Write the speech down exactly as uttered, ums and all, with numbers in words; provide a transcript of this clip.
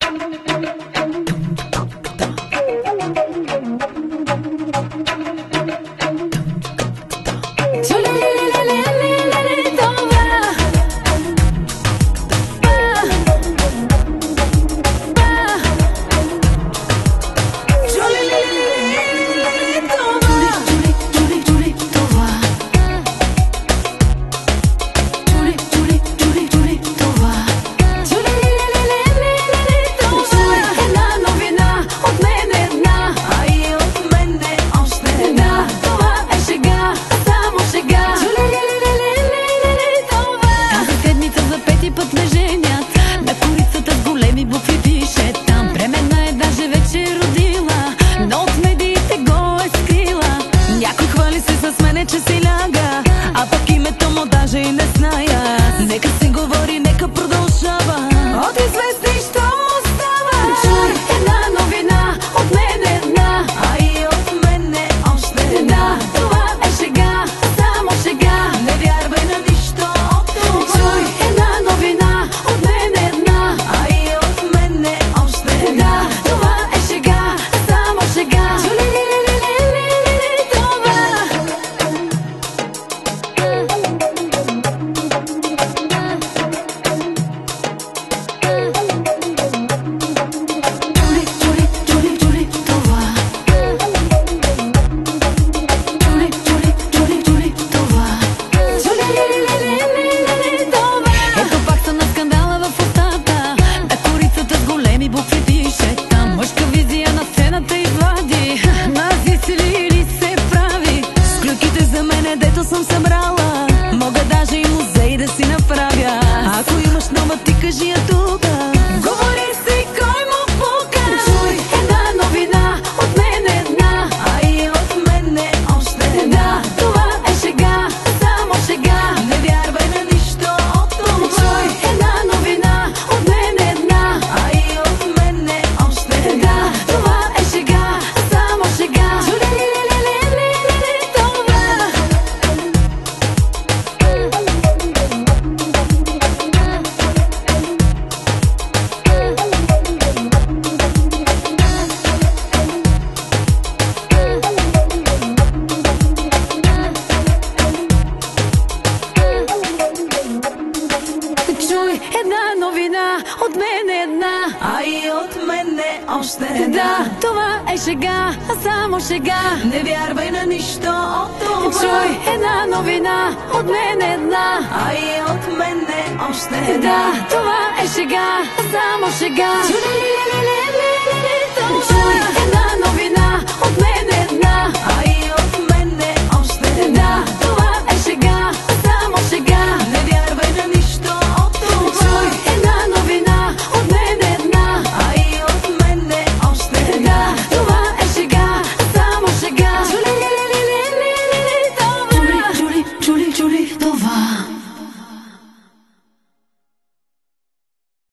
от мен една, а и от мене още една. Да, това е шега, а само шега. Не вярвай на нищо от това. Чуй една новина, от мен една, а и от мене още една. Да, това е шега, а само шега.